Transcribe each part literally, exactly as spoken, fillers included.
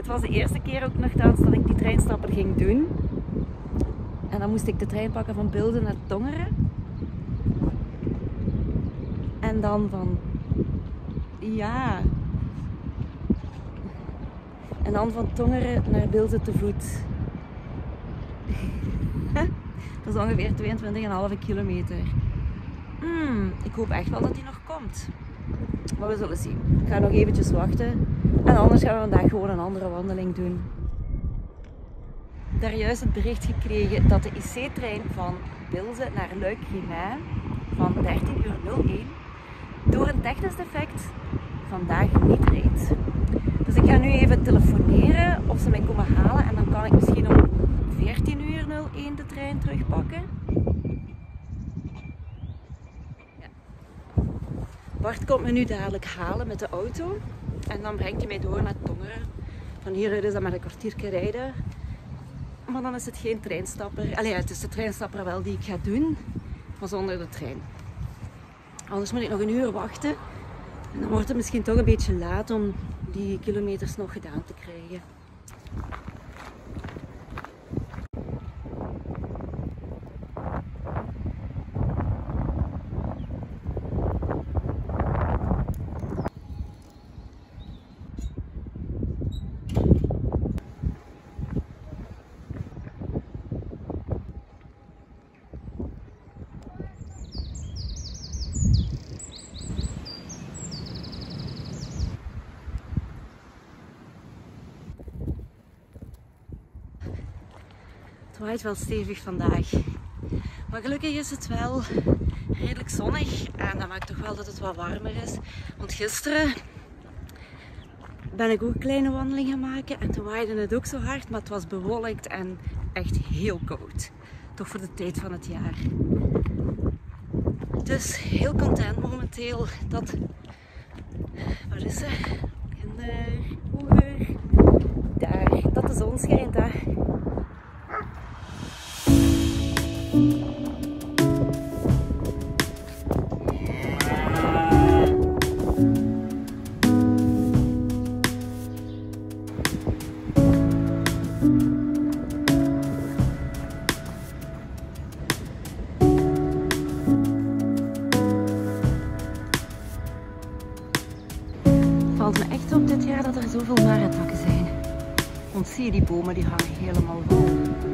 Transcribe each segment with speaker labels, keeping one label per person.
Speaker 1: Het was de eerste keer ook nogthans dat ik die treinstapper ging doen. En dan moest ik de trein pakken van Bilze naar Tongeren. En dan van... Ja... En dan van Tongeren naar Bilze te voet. Dat is ongeveer tweeëntwintig komma vijf kilometer. Hmm, ik hoop echt wel dat die nog komt. Maar we zullen zien. Ik ga nog eventjes wachten. En anders gaan we vandaag gewoon een andere wandeling doen. Daar juist het bericht gekregen dat de I C-trein van Bilze naar Luik-Gouin van dertien uur nul één door een technisch defect vandaag niet reed. Dus ik ga nu even telefoneren of ze mij komen halen en dan kan ik misschien om veertien uur nul één de trein terugpakken. Ja. Bart komt me nu dadelijk halen met de auto en dan brengt hij mij door naar Tongeren. Van hieruit is dat maar een kwartiertje rijden. Maar dan is het geen treinstapper. Allee, het is de treinstapper wel die ik ga doen, maar zonder de trein. Anders moet ik nog een uur wachten. En dan wordt het misschien toch een beetje laat om die kilometers nog gedaan te krijgen. Het waait wel stevig vandaag, maar gelukkig is het wel redelijk zonnig en dat maakt toch wel dat het wat warmer is. Want gisteren ben ik ook een kleine wandeling gaan maken en toen waaide het ook zo hard, maar het was bewolkt en echt heel koud. Toch voor de tijd van het jaar. Dus heel content momenteel dat... Waar is ze? Kinder, hoer. Daar, dat de zon schijnt daar. Het valt me echt op dit jaar dat er zoveel maretakken zijn. Want zie je, die bomen die hangen helemaal vol.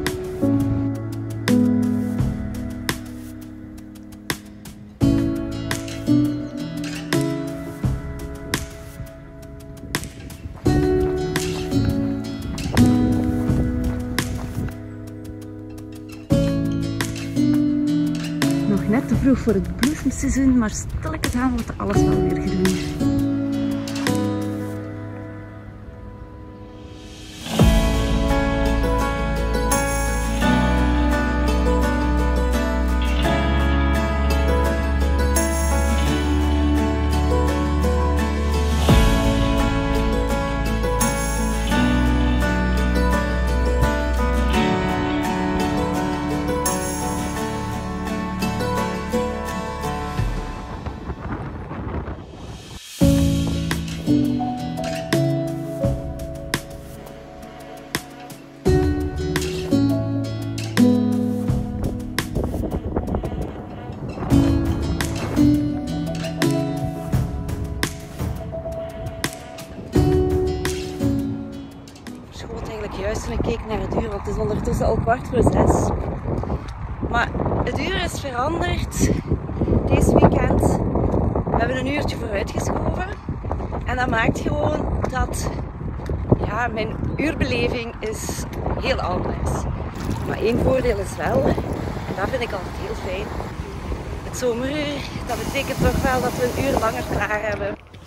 Speaker 1: Nog net te vroeg voor het bloesemseizoen, maar stilletjes aan wordt alles wel weer groen. Juist toen ik keek naar het uur, want het is ondertussen al kwart voor zes. Maar het uur is veranderd deze weekend. We hebben een uurtje vooruitgeschoven. En dat maakt gewoon dat ja, mijn uurbeleving is heel anders. Maar één voordeel is wel, en dat vind ik altijd heel fijn, het zomeruur. Dat betekent toch wel dat we een uur langer klaar hebben.